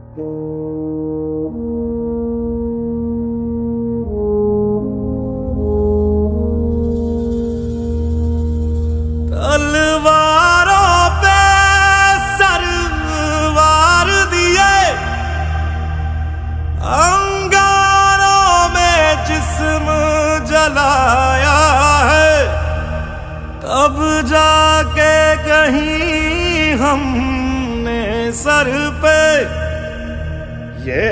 तलवारों पे सरवार दिए, अंगारों में जिस्म जलाया है, तब जाके कहीं हमने सर पे ये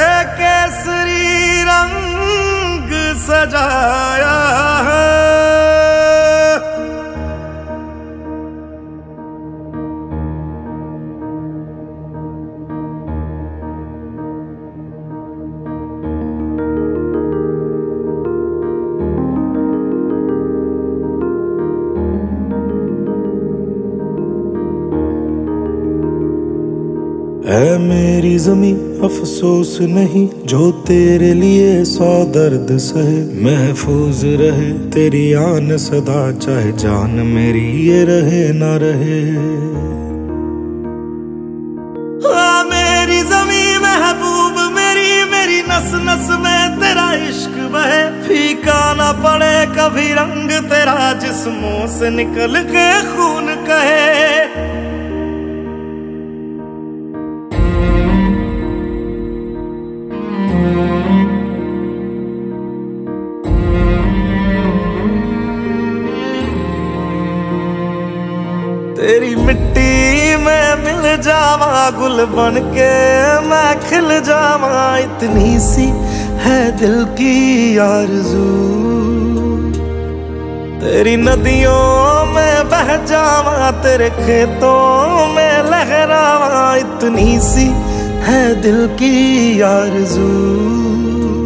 केसरी रंग सजाया है। है मेरी ज़मीं अफसोस नहीं जो तेरे लिए 100 दर्द सहे, महफूज रहे तेरी आन सदा चाहे जान मेरी ये रहे ना रहे। मेरी ज़मीं महबूब मेरी, मेरी नस नस में तेरा इश्क बहे, फीका ना पड़े कभी रंग तेरा जिस्मों से निकल के खून कहे। तेरी मिट्टी में मिल जावा गुल बन के मैं खिल जावा, इतनी सी है दिल की आरज़ू। तेरी नदियों में बह जावा तेरे खेतों में लहरावा, इतनी सी है दिल की आरज़ू।